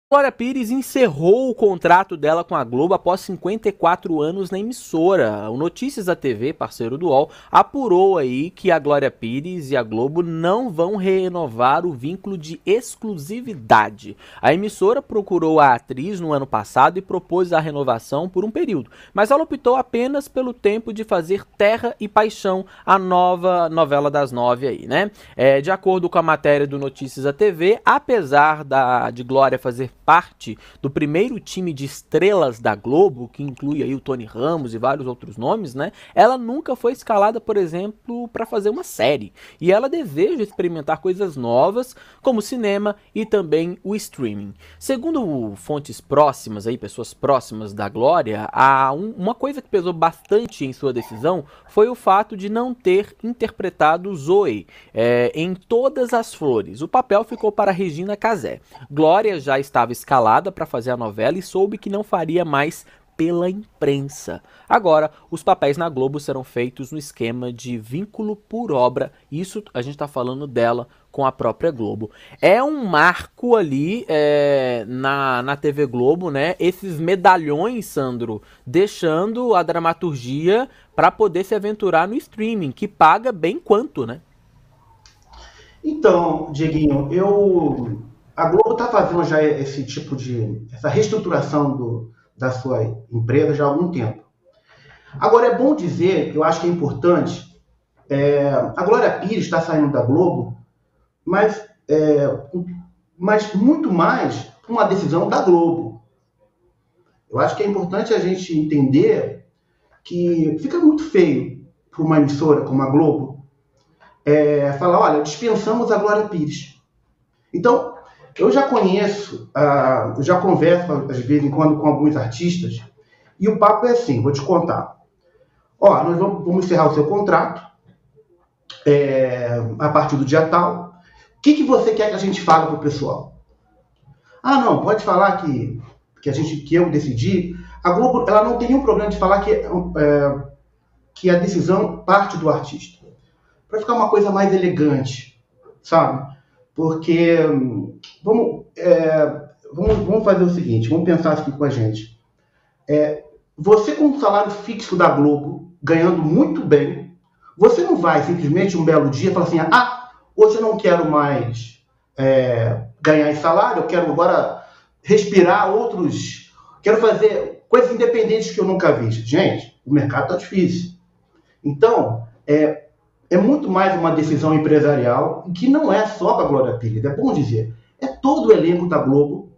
Glória Pires encerrou o contrato dela com a Globo após 54 anos na emissora. O Notícias da TV, parceiro do UOL, apurou aí que a Glória Pires e a Globo não vão renovar o vínculo de exclusividade. A emissora procurou a atriz no ano passado e propôs a renovação por um período, mas ela optou apenas pelo tempo de fazer Terra e Paixão, a nova novela das 9 aí, né? De acordo com a matéria do Notícias da TV, apesar de Glória fazer parte do primeiro time de estrelas da Globo, que inclui aí o Tony Ramos e vários outros nomes, né? Ela nunca foi escalada, por exemplo, para fazer uma série. E ela deseja experimentar coisas novas, como o cinema e também o streaming. Segundo fontes próximas aí, pessoas próximas da Glória, uma coisa que pesou bastante em sua decisão foi o fato de não ter interpretado Zoe em Todas as Flores. O papel ficou para Regina Casé. Glória já estava escalada para fazer a novela e soube que não faria mais pela imprensa. Agora, os papéis na Globo serão feitos no esquema de vínculo por obra. Isso a gente está falando dela com a própria Globo. É um marco ali na TV Globo, né? Esses medalhões, Sandro, deixando a dramaturgia para poder se aventurar no streaming, que paga bem quanto, né? Então, Dieguinho, a Globo está fazendo já essa reestruturação da sua empresa já há algum tempo. Agora, é bom dizer, eu acho que é importante, a Glória Pires está saindo da Globo, mas muito mais uma decisão da Globo. Eu acho que é importante a gente entender que fica muito feio para uma emissora como a Globo falar, olha, dispensamos a Glória Pires. Então, eu já conheço, eu já converso às vezes em quando com alguns artistas, e o papo é assim, vou te contar. Ó, nós vamos encerrar o seu contrato a partir do dia tal. O que você quer que a gente fale para o pessoal? Ah, não, pode falar que eu decidi. A Globo, ela não tem nenhum problema de falar que a decisão parte do artista. Para ficar uma coisa mais elegante, sabe? Porque vamos fazer o seguinte, vamos pensar aqui com a gente. Você com um salário fixo da Globo, ganhando muito bem, você não vai simplesmente um belo dia falar assim, hoje eu não quero mais ganhar esse salário, eu quero agora respirar quero fazer coisas independentes que eu nunca vi. Gente, o mercado está difícil. Então, é muito mais uma decisão empresarial, que não é só para a Glória Pires, é bom dizer. É todo o elenco da Globo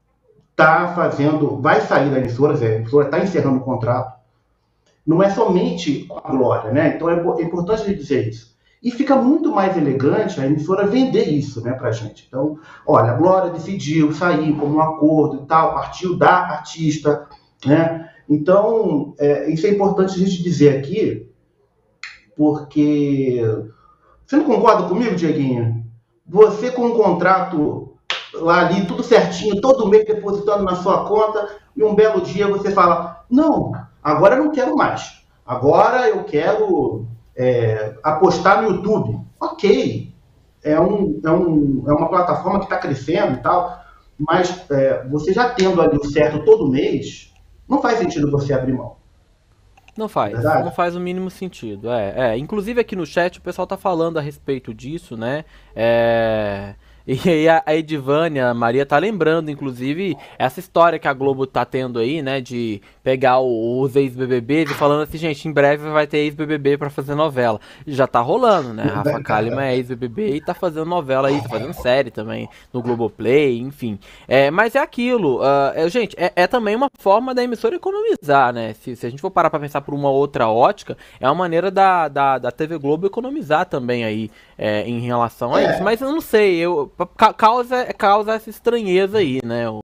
vai sair da emissora, a emissora está encerrando o contrato. Não é somente a Glória, né? Então é importante a gente dizer isso. E fica muito mais elegante a emissora vender isso, né, pra gente. Então, olha, a Glória decidiu sair como um acordo e tal, partiu da artista, né? Então, isso é importante a gente dizer aqui, porque você não concorda comigo, Dieguinho? Você com um contrato lá ali, tudo certinho, todo mês depositando na sua conta, e um belo dia você fala, não, agora eu não quero mais. Agora eu quero apostar no YouTube. Ok, é uma plataforma que está crescendo e tal, mas você já tendo ali o certo todo mês, não faz sentido você abrir mão. Não faz, Verdade? não faz o mínimo sentido. Inclusive aqui no chat o pessoal tá falando a respeito disso, né? E aí a Edivânia, a Maria, tá lembrando, inclusive, essa história que a Globo tá tendo aí, né? De pegar os ex-BBBs e falando assim, gente, em breve vai ter ex-BBB pra fazer novela. E já tá rolando, né? Rafa Kalimann é ex-BBB e tá fazendo novela aí, tá fazendo série também no Globoplay, enfim. Mas é aquilo, gente, é também uma forma da emissora economizar, né? Se a gente for parar pra pensar por uma outra ótica, é uma maneira da TV Globo economizar também aí em relação a isso. Mas eu não sei, causa essa estranheza aí, né?